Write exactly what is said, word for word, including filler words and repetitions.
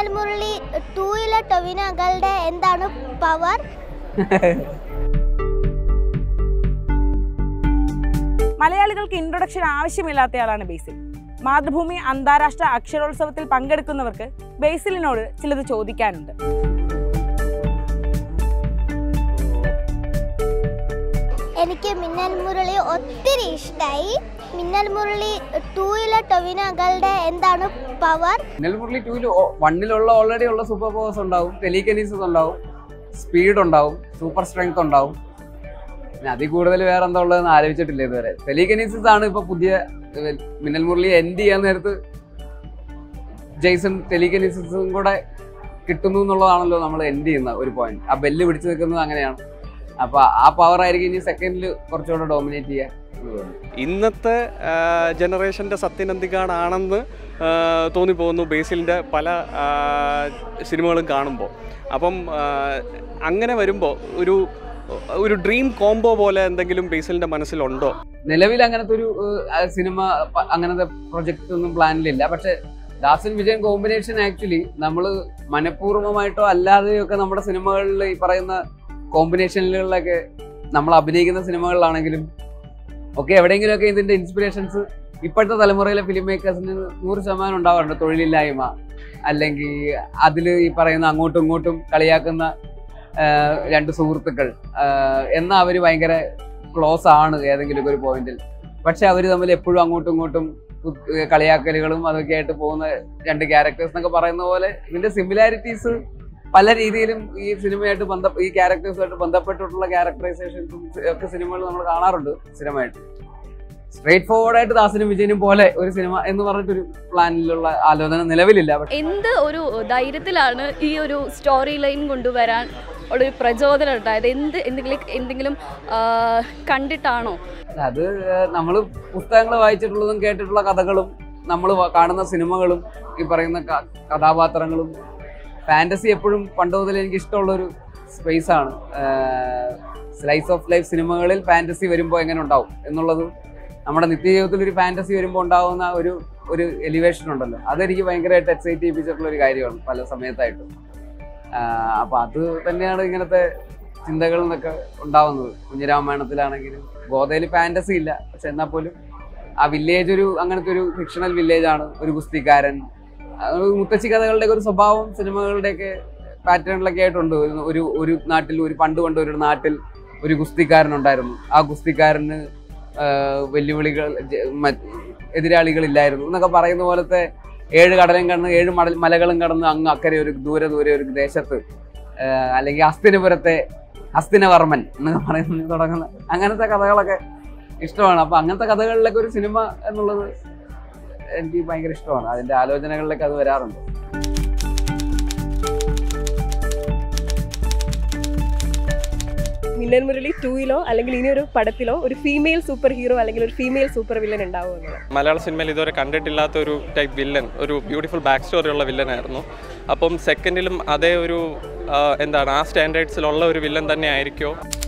മിന്നൽ മുരളി ടൂയിലെ ടൊവിനോകളുടെ എന്താണ് പവർ? മലയാളികൾക്ക് ഇൻട്രൊഡക്ഷൻ ആവശ്യമില്ലാത്തയാളാണ് ബേസിൽ. മാതൃഭൂമി അന്താരാഷ്ട്ര അക്ഷരോത്സവത്തിൽ പങ്കെടുക്കുന്നവർക്ക് ബേസിലിനോട് ചിലത് ചോദിക്കാനുണ്ട്. എനിക്ക് മിന്നൽ മുരളി ഒത്തിരി ഇഷ്ടമായി. മിന്നൽ മുരളി ടൂയിലെ ടൊവിനോകളുടെ എന്താണ് പവർ? മിന്നൽ മുരളി ടൂയിൽ വണ്ണിലുള്ള ഓൾറെഡി ഉള്ള സൂപ്പർ പവേഴ്സ് ഉണ്ടാവും, ടെലികിനീസിസ് ഉണ്ടാവും, സ്പീഡ് ഉണ്ടാവും, സൂപ്പർ സ്ട്രെങ്ത് ഉണ്ടാവും. പിന്നെ അതിൽ കൂടുതൽ വേറെ എന്താ ഉള്ളതെന്ന് ആലോചിച്ചിട്ടില്ല ഇതുവരെ. ടെലികിനീസിസ് ആണ് ഇപ്പൊ പുതിയ മിന്നൽ മുരളി എൻഡ് ചെയ്യാൻ നേരത്ത് ജെയ്സൺ ടെലികിനീസിസും കൂടെ കിട്ടുന്നു എന്നുള്ളതാണല്ലോ നമ്മൾ എൻഡ് ചെയ്യുന്ന ഒരു പോയിന്റ്. ആ ബെല്ല് പിടിച്ചു നിൽക്കുന്നത് അങ്ങനെയാണ്. അപ്പൊ ആ പവർ ആയിരിക്കും ഇനി സെക്കൻഡിൽ കുറച്ചുകൂടെ ഡോമിനേറ്റ് ചെയ്യാൻ. ഇന്നത്തെ ജനറേഷൻ്റെ സത്യനന്ദിക്കാടാണെന്ന് തോന്നിപ്പോകുന്നു ബേസിലിൻ്റെ പല സിനിമകളും കാണുമ്പോൾ. അപ്പം അങ്ങനെ വരുമ്പോൾ ഒരു ഒരു ഡ്രീം കോംബോ പോലെ എന്തെങ്കിലും ബേസിലിൻ്റെ മനസ്സിലുണ്ടോ? നിലവിൽ അങ്ങനത്തെ ഒരു സിനിമ അങ്ങനത്തെ പ്രൊജക്റ്റ് ഒന്നും പ്ലാനിലില്ല. പക്ഷെ ദാസൻ വിജയൻ കോമ്പിനേഷൻ ആക്ച്വലി നമ്മൾ മനഃപൂർവ്വമായിട്ടോ അല്ലാതെയോ ഒക്കെ നമ്മുടെ സിനിമകളിൽ ഈ പറയുന്ന കോമ്പിനേഷനുകളിലൊക്കെ നമ്മൾ അഭിനയിക്കുന്ന സിനിമകളിലാണെങ്കിലും ഒക്കെ എവിടെയെങ്കിലുമൊക്കെ ഇതിന്റെ ഇൻസ്പിറേഷൻസ് ഇപ്പോഴത്തെ തലമുറയിലെ ഫിലിം മേക്കേഴ്സിന് നൂറ് ശതമാനം ഉണ്ടാവാറുണ്ട്. തൊഴിലില്ലായ്മ അല്ലെങ്കിൽ അതിൽ ഈ പറയുന്ന അങ്ങോട്ടും ഇങ്ങോട്ടും കളിയാക്കുന്ന രണ്ട് സുഹൃത്തുക്കൾ എന്നാൽ അവർ ഭയങ്കര ക്ലോസ് ആണ് ഏതെങ്കിലും ഒരു പോയിന്റിൽ. പക്ഷെ അവർ തമ്മിൽ എപ്പോഴും അങ്ങോട്ടും ഇങ്ങോട്ടും കളിയാക്കലുകളും അതൊക്കെ ആയിട്ട് പോകുന്ന രണ്ട് ക്യാരക്ടേഴ്സ് എന്നൊക്കെ പറയുന്ന പോലെ ഇതിന്റെ സിമിലാരിറ്റീസ് പല രീതിയിലും ഈ സിനിമയായിട്ട് ബന്ധ ഈ ക്യാരക്ടേഴ്സുമായിട്ട് ബന്ധപ്പെട്ടിട്ടുള്ള ക്യാരക്ടറൈസേഷൻസും ഒക്കെ സിനിമകൾ നമ്മൾ കാണാറുണ്ട് സ്ഥിരമായിട്ട്. സ്ട്രേറ്റ് ഫോർവേഡ് ആയിട്ട് ദാസനും വിജയനും പോലെ ഒരു സിനിമ എന്ന് പറഞ്ഞിട്ടൊരു പ്ലാനിലുള്ള ആലോചന നിലവിലില്ല. എന്ത് ഒരു ധൈര്യത്തിലാണ് ഈ ഒരു സ്റ്റോറി ലൈൻ കൊണ്ടുവരാൻ ഒരു പ്രചോദനം ഉണ്ടായത്? എന്ത് എന്തെങ്കിലും എന്തെങ്കിലും കണ്ടിട്ടാണോ? അത് നമ്മൾ പുസ്തകങ്ങൾ വായിച്ചിട്ടുള്ളതും കേട്ടിട്ടുള്ള കഥകളും നമ്മൾ കാണുന്ന സിനിമകളും ഈ പറയുന്ന കഥാപാത്രങ്ങളും ഫാന്റസി എപ്പോഴും പണ്ട് മുതൽ എനിക്ക് ഇഷ്ടമുള്ളൊരു സ്പേസ് ആണ്. സ്ലൈസ് ഓഫ് ലൈഫ് സിനിമകളിൽ ഫാന്റസി വരുമ്പോൾ എങ്ങനെ ഉണ്ടാവും എന്നുള്ളത് നമ്മുടെ നിത്യജീവിതത്തിൽ ഒരു ഫാന്റസി വരുമ്പോൾ ഉണ്ടാകുന്ന ഒരു ഒരു എലിവേഷൻ ഉണ്ടല്ലോ, അതെനിക്ക് ഭയങ്കരമായിട്ട് എക്സൈറ്റ് ചെയ്യിപ്പിച്ചിട്ടുള്ള ഒരു കാര്യമാണ് പല സമയത്തായിട്ടും. അപ്പം അത് തന്നെയാണ് ഇങ്ങനത്തെ ചിന്തകളിൽ നിന്നൊക്കെ ഉണ്ടാവുന്നത്. കുഞ്ഞിരാമായണത്തിലാണെങ്കിലും ഗോതയിൽ ഫാന്റസി ഇല്ല, പക്ഷെ എന്നാൽ പോലും ആ വില്ലേജ് ഒരു അങ്ങനത്തെ ഒരു ഫിക്ഷണൽ വില്ലേജാണ്. ഒരു ഗുസ്തിക്കാരൻ, മുത്തശ്ശി കഥകളുടെ ഒരു സ്വഭാവം സിനിമകളുടെയൊക്കെ പാറ്റേണിലൊക്കെ ആയിട്ടുണ്ട്. ഒരു ഒരു നാട്ടിൽ ഒരു പണ്ട് പണ്ട് ഒരു നാട്ടിൽ ഒരു ഗുസ്തിക്കാരനുണ്ടായിരുന്നു. ആ ഗുസ്തിക്കാരന് വെല്ലുവിളികൾ എതിരാളികളില്ലായിരുന്നു എന്നൊക്കെ പറയുന്ന പോലത്തെ ഏഴ് കടലും കടന്ന് ഏഴ് മടൽ മലകളും കടന്ന് അങ്ങ് അക്കരെ ഒരു ദൂരെ ദൂരെ ഒരു ദേശത്ത് അല്ലെങ്കിൽ ഹസ്തിനപുരത്തെ ഹസ്തിനവർമ്മൻ എന്നൊക്കെ പറയുന്ന തുടങ്ങുന്ന അങ്ങനത്തെ കഥകളൊക്കെ ഇഷ്ടമാണ്. അപ്പൊ അങ്ങനത്തെ കഥകളിലൊക്കെ ഒരു സിനിമ എന്നുള്ളത് എനിക്ക് ഭയങ്കര ഇഷ്ടമാണ്. അതിന്റെ ആലോചനകളിലൊക്കെ അത് വരാറുണ്ട്. മിന്നൽ മുരളി ടൂയിലോ അല്ലെങ്കിൽ ഇനി ഒരു പടത്തിലോ ഒരു ഫീമെയിൽ സൂപ്പർ ഹീറോ അല്ലെങ്കിൽ ഒരു ഫീമെയിൽ സൂപ്പർ വില്ലൻ ഉണ്ടാവുമെന്നത്? മലയാള സിനിമയിൽ ഇതുവരെ കണ്ടിട്ടില്ലാത്ത ഒരു ടൈപ്പ് വില്ലൻ, ഒരു ബ്യൂട്ടിഫുൾ ബാക്ക് സ്റ്റോറി ഉള്ള വില്ലനായിരുന്നു. അപ്പം സെക്കൻഡിലും അതേ ഒരു എന്താണ് ആ സ്റ്റാൻഡേർഡ്സിലുള്ള ഒരു വില്ലൻ തന്നെ ആയിരിക്കുമോ?